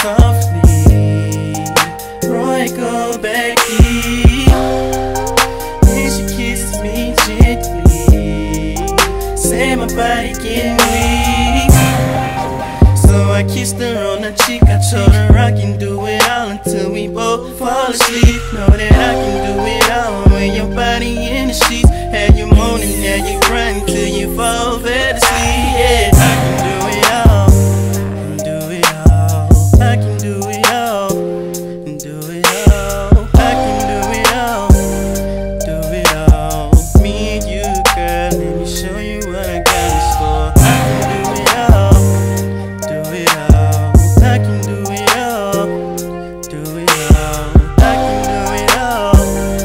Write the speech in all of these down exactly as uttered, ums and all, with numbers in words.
softly, Roy go back deep. Then she kisses me gently, say my body getting weak. So I kissed her on the cheek, I told her I can do it all until we both fall asleep. Know that I can do it all when your body in the sheets. Had you moaning, had you crying till you fall fast asleep. Yeah, I can do it all, do it all. I can do it all, do it all. I can do it all, do it all. Me and you, girl, let me show you what I got in store. I can do it all, do it all. I can do it all, do it all. I can do it all,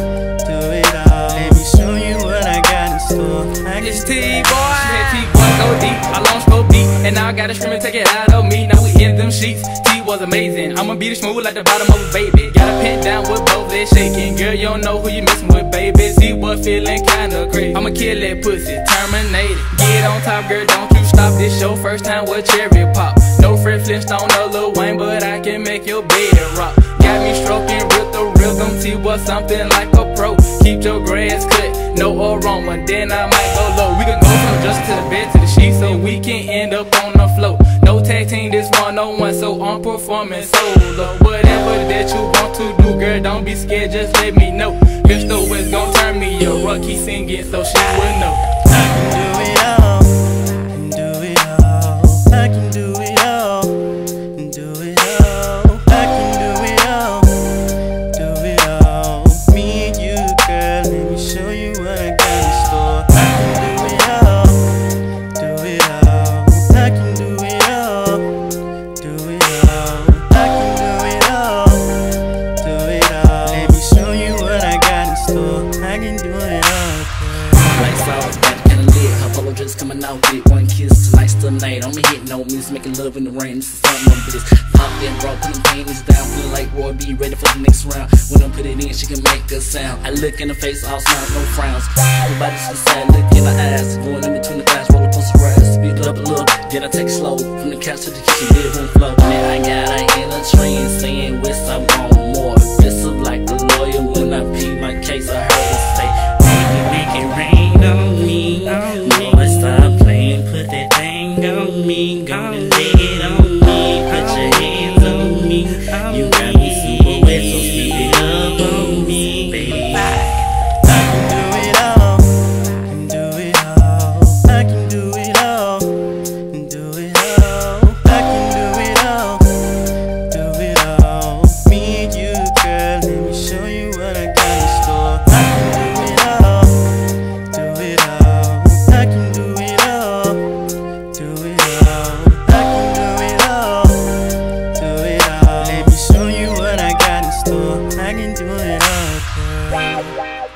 do it all. Let me show you what I got in store. I It's T-Boy, T-Boy go deep, I launch go beat, and now I gotta scream and take it out of me. Now we in them sheets, T was amazing. I'ma beat it smooth like the bottom of a baby. Got a pin down with both legs shaking. Girl, you don't know who you messing with, baby. T was feeling kinda crazy. I'ma kill that pussy, terminate it. Get on top, girl, don't you stop. This your first time with cherry pop. No Fred Flintstone, no Lil Wayne, but I can make your bed rock. Got me stroking with the rhythm, T was something like a pro. Keep your grass cut, no aroma, then I might go low. We can go from just to the bed to the sheets, so we can end up on the floor. No tag team, this one on one, so I'm performing solo. Whatever that you want to do, girl, don't be scared, just let me know. Crystal is gon' turn me up, Rocky singing, so she would know. I can do it all, do it all. I can do it all, do it all. I can do it all, do it all. Me and you, girl, let me show you what I got in store. I can do it all, do it all. I can do it all, do it all. I can do it all, do it all. Let me show you what I got in store. I can do it all, girl. Lights out, got kinda lit. Her polo dress coming out with one kiss. Tonight's the night. I'm hitting no music, making love in the rain. This is something on this. Pop in, drop, put them panties down. Feeling like Roy, be ready for the next round. When I put it in, she can make a sound. I look in her face, all smiles, no frowns. Everybody to the side, look in her eyes. Going in between the thighs, roller coaster rides. Speed it up a little, then I take it slow. From the couch to the kitchen, bedroom flow. Now I got her in a train, saying, "West, I want more." Aggressive like a lawyer when I plead my case. I heard her say, "Baby, make it rain on me. Boy, stop playing, put that thing on me. Gonna lay it on me, put your hands on me. You got me super wet, so speed it up on me, baby." I can do it all, do it all. I can do it all, do it all. I can do it all, do it all. Me and you, girl, let me show you what I got in store. I can do it all, do it all. I can do it all, do it all. I can do it all, do it all. Let me show you what I got in store. I can do it all, girl.